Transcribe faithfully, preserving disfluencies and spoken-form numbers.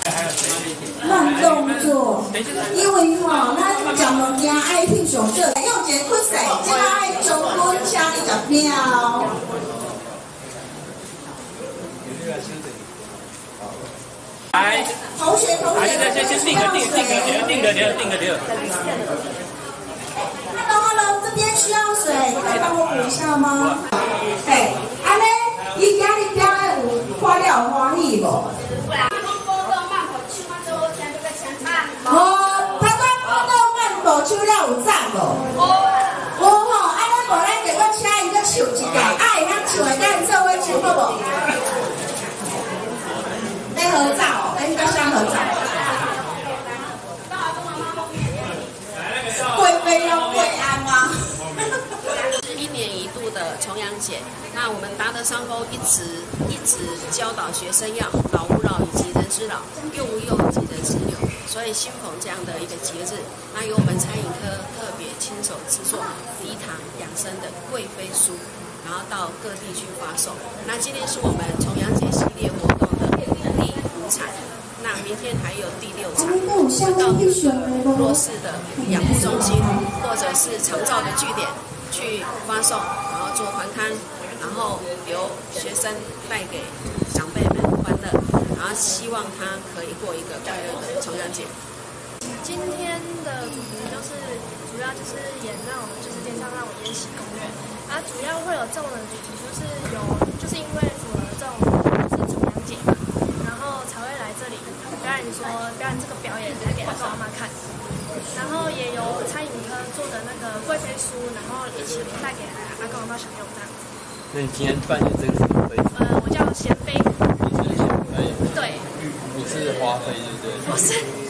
慢动作，因为吼，咱食物件爱翕相做，用一个快势，即摆爱将军请你十秒。 来， 同学同学， 先先先定个定定个定定个定定个定。 Hello Hello， 这边需要水，可以帮我补一下吗？嘿，安尼，伊今日表演有看了有欢喜无？哦，他讲波动漫步唱了有赞无？有吼，安尼无咱就搁请伊搁唱一下，啊会晓唱的，咱做伙唱好无？在合照哦，哎，要相合照。贵妃要贵安吗？ 是一年一度的重阳节，那我们达德商工一直一直教导学生要老吾老以及人之老，幼吾幼以及人之幼。所以新逢这样的一个节日，那由我们餐饮科特别亲手制作梨堂养生的贵妃酥，然后到各地去发售。那今天是我们重阳节系列活动的第五场，那明天还有第六场，到弱势的养护中心或者是长照的据点去发送，然后做团刊，然后由学生带给长辈们欢乐，然后希望他可以过一个快乐的重阳节。 今天的主题就是主要就是演那种就是电商那种延禧攻略，啊，主要会有这种的主题就是有就是因为符合这种就是重阳节嘛，然后才会来这里表演说表演这个表演来给阿公阿妈看，然后也有餐饮科做的那个贵妃酥，然后一起带给阿公阿妈享用这样子。 那你今天扮演这个什么妃？ 呃，我叫贤妃。 你是贤妃。 对。 你是华妃对不对？ 不是。